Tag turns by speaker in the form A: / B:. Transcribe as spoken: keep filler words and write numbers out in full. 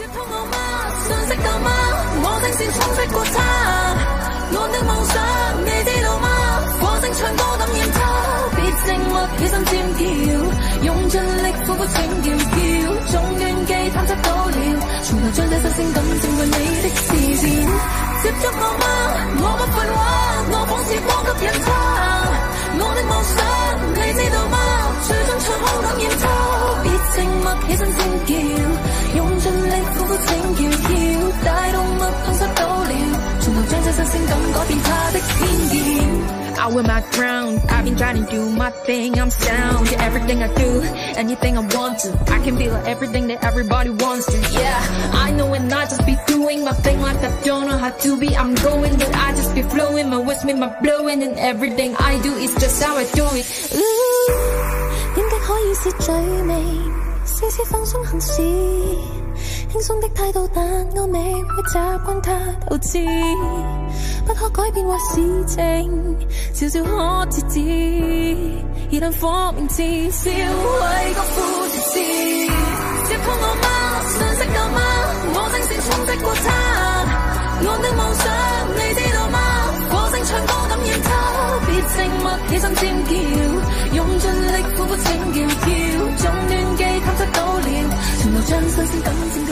A: 接通我嗎？信息夠嗎？我正線充斥過他，我的夢想你知道嗎？火星唱歌感染他，別靜默起身尖叫，用盡力苦苦請叫叫，總亂記探測到了，從頭將這首聲感佔據你的視線。接觸我嗎？我不廢話，我仿似光吸引他，我的夢想你知道嗎？最終唱好感染他，別靜默起身尖叫，用盡力苦苦請叫叫，大動脈痛失到了，從頭將這首聲感改變他的偏見。I wear my crown, I've been trying to do my thing, I'm sound, yeah, everything I do, anything I want to, I can be like everything that everybody wants to, yeah, I know and I just be doing my thing like I don't know how to be, I'm going, but I just be flowing, my words make my blowing, and everything I do is just how I do it, ooh, 點擊可以是最美，絲絲放鬆行事，輕鬆的態度，但我未會習慣他鬥志，不可改變壞事情，少少可節制，一旦火明至少為個副節事。接通我嗎？信息夠嗎？我正線充斥過他，我的夢想你知道嗎？火星唱歌感染他，別靜默起身尖叫，用盡力苦苦請叫叫，總亂記探測到了，從頭將新鮮感佔